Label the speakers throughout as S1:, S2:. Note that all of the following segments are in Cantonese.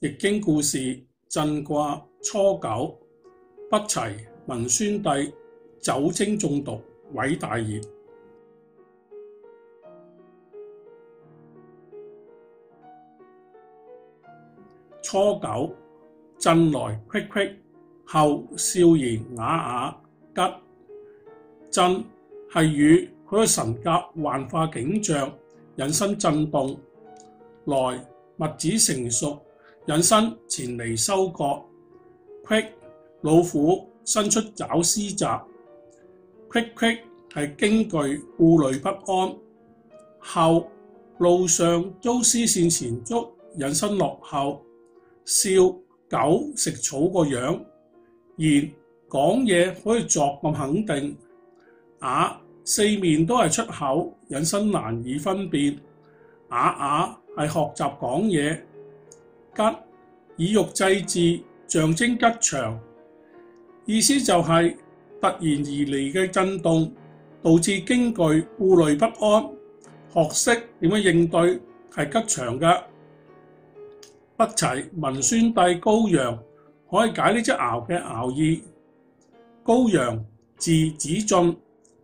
S1: 易經故事震卦初九，北齊文宣帝酒精中毒毀大業。初九，震來虢虢，後少言雅雅，吉。震係與佢嘅神格幻化景象，引申震動。來物子成熟，引申前嚟收割。虢，老虎伸出爪施襲。虢虢係驚懼顧慮不安。後，路上遭絲線纏足，引申落後。少，狗食草個樣。言，講嘢可以作咁肯定。雅，四面都係出口，引申難以分辨。雅雅係學習講嘢。吉，以玉祭祀，象徵吉祥。意思就係突然而嚟嘅震動，導致驚懼顧慮不安，學識點樣應對係吉祥嘅。北齊文宣帝高陽可以解呢隻爻嘅爻意。高陽字子晉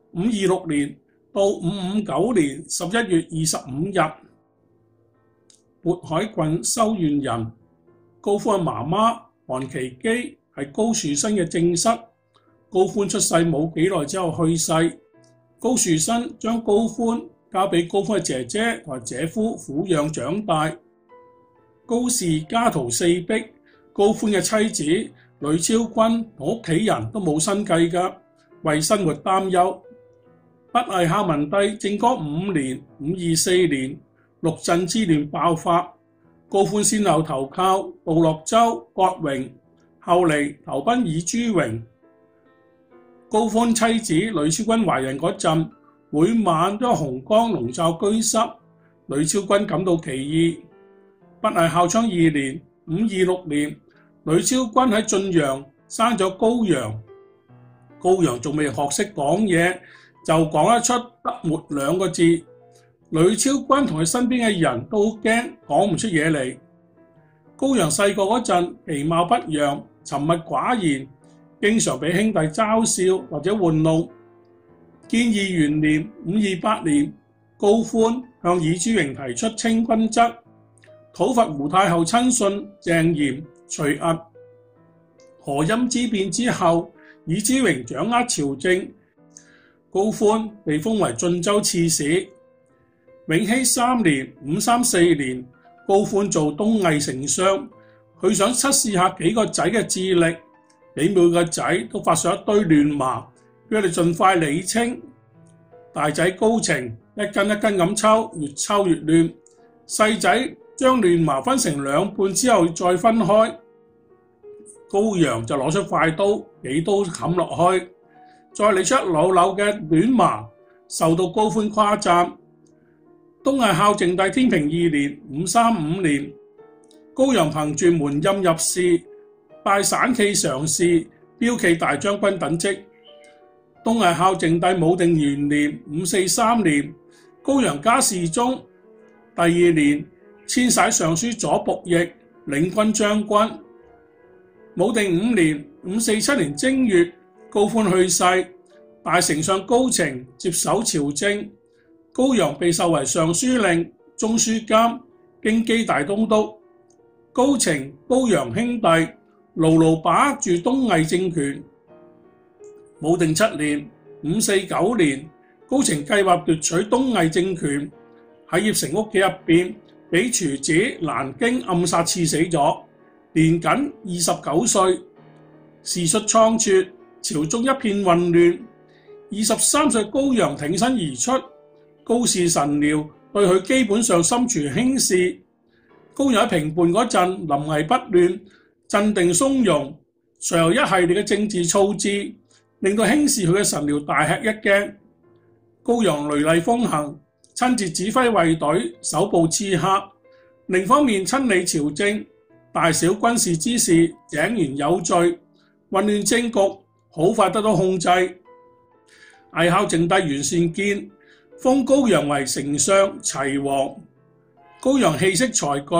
S1: ，526年到559年11月25日，渤海郡修縣人。高歡嘅媽媽韓琦姬係高樹新嘅正室。高歡出世冇幾耐之後去世，高樹新將高歡交俾高歡嘅姐姐同埋姐夫撫養長大。高氏家徒四壁，高歡嘅妻子呂超君同屋企人都冇生計㗎，為生活擔憂。北魏孝文帝正光5年524年，陸鎮之亂爆發，高歡先後投靠杜洛州葛榮，後嚟投奔爾朱榮。高歡妻子呂超君懷孕嗰陣，每晚都有紅光籠罩居室，呂超君感到奇異。北魏孝昌2年526年，呂超君喺晉陽生咗高陽。高陽仲未學識講嘢，就講得出得沒兩個字。呂超君同佢身邊嘅人都好驚，講唔出嘢嚟。高陽細個嗰陣，其貌不揚，沉默寡言，經常俾兄弟嘲笑或者玩弄。建義元年528年，高歡向爾朱榮提出清君側，討伐胡太后親信鄭炎、徐屹。河陰之變之後，爾朱榮掌握朝政，高歡被封為晉州刺史。永熙3年534年，高歡做東魏丞相，佢想測試下幾個仔嘅智力，俾每個仔都發上一堆亂麻，俾佢哋盡快理清。大仔高澄一根一根咁抽，越抽越亂。細仔將亂麻分成2半之後再分開。高陽就攞出快刀，幾刀冚落去，再理出一縷縷嘅亂麻，受到高歡誇讚。東魏孝靜帝天平2年535年，高陽憑住門蔭入仕，拜散騎常侍、驃騎大將軍等職。東魏孝靜帝武定元年543年，高陽加侍中。第2年，遷徙尚書左僕射、領軍將軍。武定5年547年正月，高歡去世，大丞相高澄接手朝政。高陽被授為尚書令、中書監、京畿大東督。高澄、高陽兄弟牢牢把握住東魏政權。武定7年549年，高澄計劃奪取東魏政權，喺鄴城屋企入邊俾廚子蘭京暗殺刺死咗，年僅29歲。事出倉促，朝中一片混亂。23歲高陽挺身而出，高氏臣僚對佢基本上心存輕視。高陽喺平叛嗰陣臨危不亂，鎮定從容，隨後一系列嘅政治措置令到輕視佢嘅臣僚大吃一驚。高陽雷厲風行，親自指揮衛隊，搜捕刺客，另一方面親理朝政，大小軍事之事井然有序，混亂政局好快得到控制。魏孝靜帝完善建，封高陽為丞相、齊王。高陽氣息才具，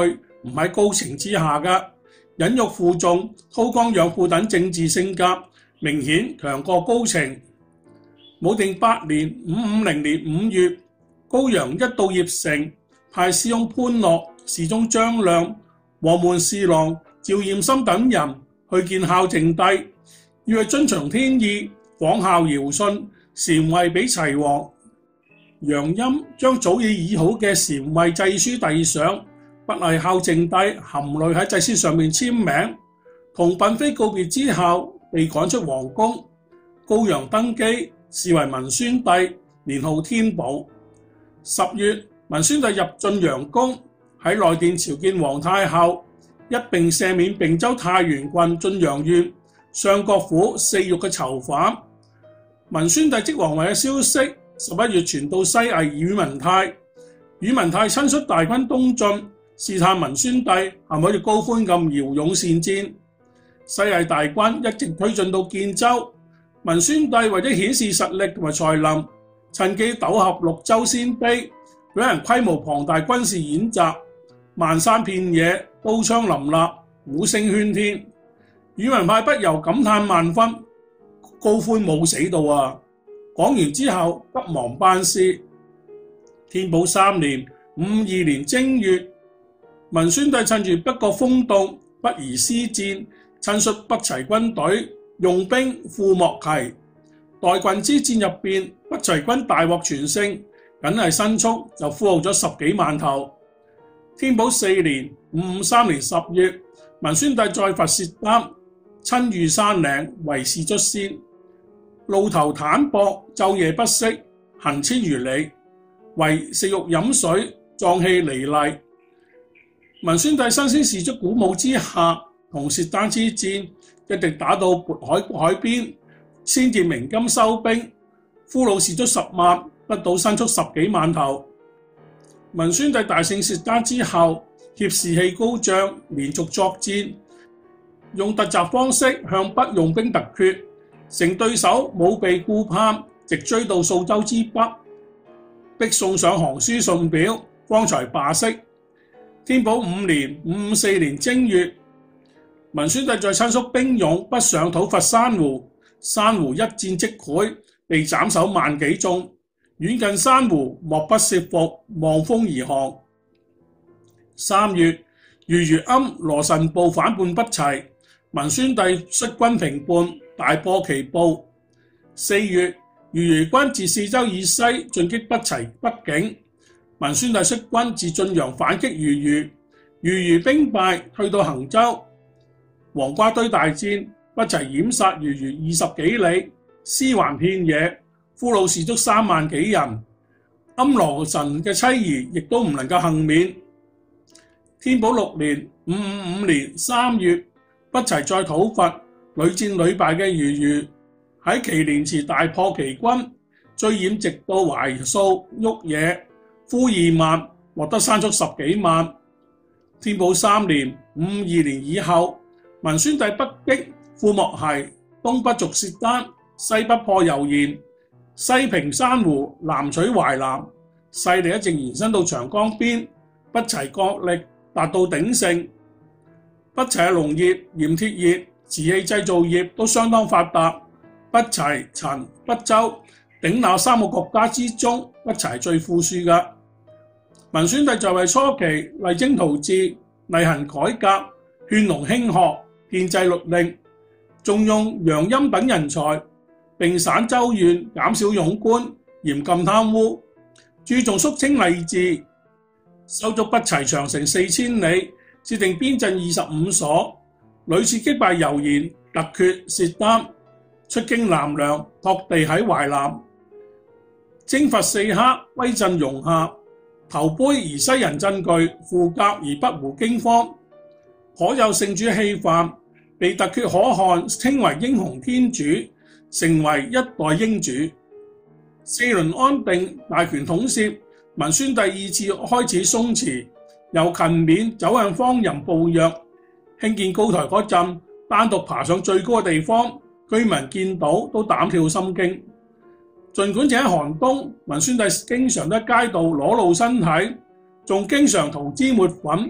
S1: 唔喺高情之下嘅，忍辱負重、韜光養父等政治性格明顯強過高情。武定8年550年5月，高陽一到鄴城，派師兄潘樂、侍中張亮、黃門侍郎趙儼森等人去見孝靜帝，要佢遵從天意，仿效堯舜，禪位俾齊王。楊欽將早已擬好嘅禪位祭書遞上，不係孝靜帝含淚喺祭書上面簽名，同嬪妃告別之後，被趕出皇宮。高陽登基，是為文宣帝，年號天寶。10月，文宣帝入晉陽宮，喺內殿朝見皇太后，一並赦免并州太原郡晉陽縣相國府4獄嘅囚犯。文宣帝即皇位嘅消息11月傳到西魏宇文泰，宇文泰親率大軍東進，試探文宣帝係咪好似高歡咁驍勇善戰。西魏大軍一直推進到建州，文宣帝為咗顯示實力同埋才能，趁機糾合6州鮮卑，舉行規模龐大軍事演習，漫山遍野，刀槍林立，鼓聲喧天。宇文泰不由感嘆萬分，高歡冇死到啊！講完之後急忙辦事。天寶3年52年正月，文宣帝趁住北國風動，不宜施戰，親率北齊軍隊用兵赴莫祁。代郡之戰入邊，北齊軍大獲全勝，僅係申速就俘虜咗10幾萬頭。天寶4年553年10月，文宣帝再伐薛丹，親御山嶺，圍士卒先。路頭坦薄，晝夜不息，行千餘里，為食肉飲水，壯氣凌厲。文宣帝新鮮士卒鼓舞之下，同薛丹之戰，一直打到渤海邊，先至鳴金收兵，俘虜士卒10萬，得到申速10幾萬頭。文宣帝大勝薛丹之後，挾士氣高漲，連續作戰，用突襲方式向北用兵突厥，乘對手武備顧盼，直追到數州之北，逼送上降書信表，方才罷息。天寶5年554年正月，文宣帝再親率兵勇北上討伐珊瑚，珊瑚一戰即潰，被斬首萬幾眾。遠近珊瑚莫不攝伏，望風而降。3月，余余庵羅臣部反叛北齊，文宣帝率軍平叛，大破其部。4月，余余軍自4州以西進擊北齊北境，文宣帝率軍自晉陽反擊余余，余余兵敗，退到衡州。黃瓜堆大戰，北齊掩殺余余20幾里，屍橫遍野，俘虜士卒3萬幾人。庵羅臣嘅妻兒亦都唔能夠幸免。天寶6年555年3月，北齊再討伐，屢戰屢敗嘅余余，喺祁連池大破其軍，追掩直到懷素、沃野，俘2萬，獲得生速10幾萬。天寶3年52年以後，文宣帝北擊赴莫祁，東北逐薛丹，西北破柔然，西平珊瑚，南取淮南，勢力一直延伸到長江邊。北齊國力達到鼎盛，北齊嘅農業、鹽鐵業、瓷器製造業都相當發達。北齊、陳、北周鼎那3個國家之中，北齊最富庶嘅。文宣帝在位初期勵精圖治，厲行改革，勸農興學，憲制律令，重用楊欽等人才，並省州縣，減少冗官，嚴禁貪污，注重肅清吏治，收足北齊長城4000里，設定邊鎮25所，屢次擊敗柔然、突厥、薛丹，出京南梁，拓地喺淮南，征伐四黑，威震容下，投杯而西人振據，附甲而北胡驚慌，頗有聖主氣範，被突厥可汗稱為英雄天主，成為一代英主。4鄰安定，大權統攝，文宣帝2次開始鬆弛，由勤勉走向荒淫暴虐。興建高台嗰陣，單獨爬上最高嘅地方，居民見到都膽跳心驚。儘管喺寒冬，文宣帝經常喺街道裸露身體，仲經常塗脂抹粉，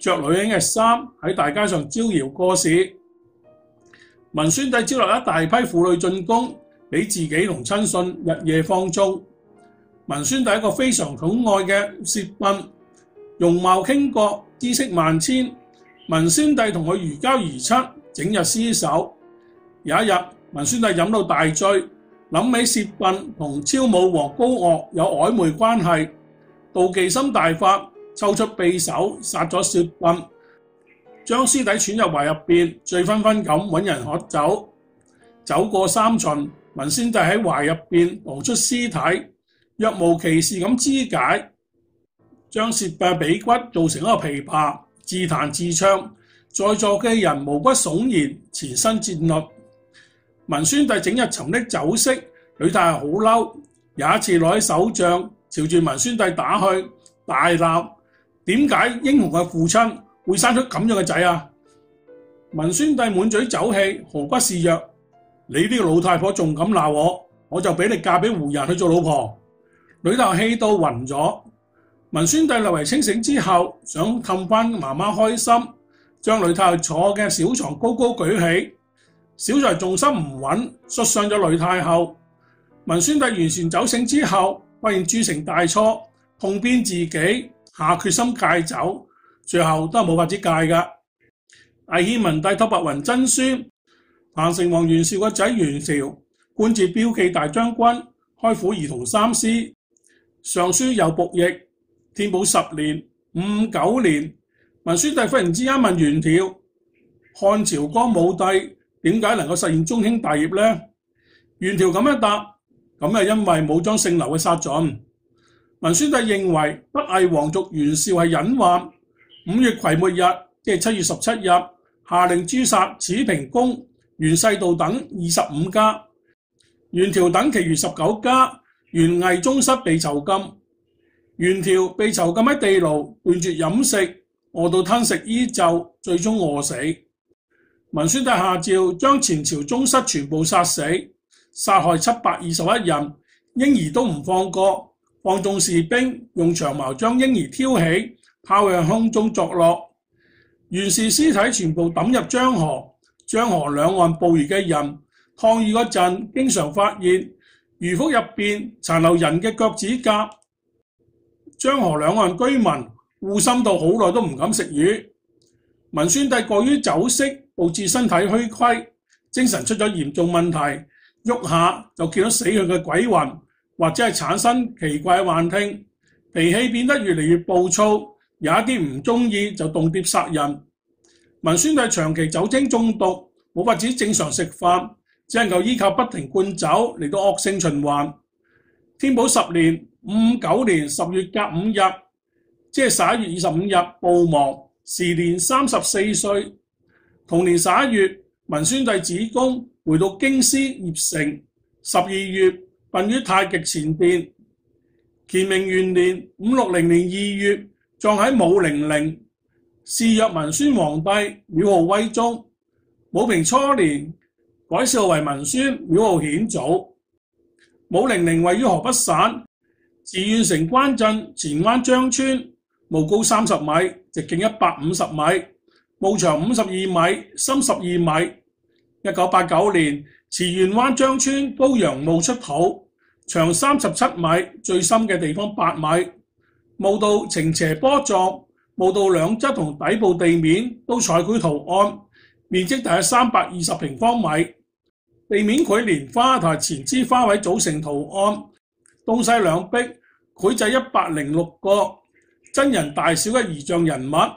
S1: 着女人嘅衫喺大街上招搖過市。文宣帝招來一大批婦女進宮，俾自己同親信日夜放縱。文宣帝一個非常寵愛嘅攝嬪，容貌傾國，知識萬千。文宣帝同佢如膠如漆，整日廝守。有一日，文宣帝飲到大醉，諗起攝嬪同昭武王高鄂有曖昧關係，妒忌心大發，抽出匕首殺咗攝嬪，將屍體揣入懷入邊，醉醺醺咁揾人喝酒。酒過三巡，文宣帝喺懷入邊攞出屍體，若無其事咁肢解，將攝嬪髀骨做成一個琵琶，自彈自唱，在座嘅人毛骨悚然，前身戰慄。文宣帝整日沉溺酒色，呂太后好嬲，有一次攞起手杖朝住文宣帝打去，大鬧：點解英雄嘅父親會生出咁樣嘅仔啊？文宣帝滿嘴酒氣，毫不示弱：你呢個老太婆仲敢鬧我，我就俾你嫁俾胡人去做老婆。呂太后氣到暈咗。文宣帝略為清醒之後，想氹翻媽媽開心，將呂太后坐嘅小床高高舉起。小才重心唔穩，摔傷咗呂太后。文宣帝完全酒醒之後，發現鑄成大錯，痛鞭自己，下決心戒酒，最後都係冇法子戒㗎。魏獻文帝託白雲真孫，彭城王袁紹個仔袁紹官至驃騎大將軍，開府儀同三司，尚書右僕射。天寶10年559年，文宣帝忽然之間問袁條：漢朝光武帝點解能夠實現中興大業呢？袁條咁樣答：咁係因為冇將姓劉嘅殺盡。文宣帝認為北魏皇族袁紹係隱患，5月癸末日，即係7月17日，下令誅殺始平公、袁世道等25家，袁條等其餘19家，袁魏宗室被囚禁。袁條被囚禁喺地牢，斷絕飲食，餓到吞食衣袖，最終餓死。文宣帝下詔將前朝宗室全部殺死，殺害721人，嬰兒都唔放過，放縱士兵用長矛將嬰兒挑起，拋向空中作樂。袁氏屍體全部抌入漳河，漳河兩岸捕魚嘅人趟魚嗰陣，經常發現魚腹入邊殘留人嘅腳趾甲。漳河兩岸居民護心到好耐都唔敢食魚。文宣帝過於酒色，導致身體虛虧，精神出咗嚴重問題，喐下就見到死去嘅鬼魂，或者係產生奇怪幻聽，脾氣變得越嚟越暴躁，有一啲唔中意就動輒殺人。文宣帝長期酒精中毒，冇法子正常食飯，只能夠依靠不停灌酒嚟到惡性循環。天寶10年559年10月甲午日，即係11月25日暴亡，時年34歲。同年11月，文宣帝子宮回到京師鄴城。12月，殯於太極前殿。乾明元年560年2月，葬喺武陵陵。謚曰文宣皇帝，廟號威宗。武平初年，改謚號為文宣，廟號顯祖。武陵陵位於河北省自縣城關鎮前灣張村，墓高30米，直徑150米，墓長52米，深12米。1989年，慈縣灣張村高陽墓出土，長37米，最深嘅地方8米。墓道呈斜坡狀，墓道兩側同底部地面都彩繪圖案，面積大約320平方米。地面繪蓮花同前枝花卉組成圖案，東西兩壁繪製106個真人大小嘅儀象人物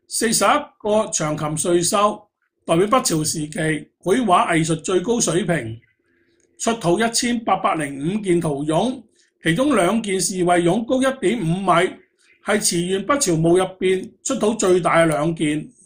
S1: ，41個長禽瑞獸，代表北朝時期繪畫藝術最高水平。出土1805件陶俑，其中2件侍衛俑高1.5米，係慈縣北朝墓入邊出土最大嘅2件。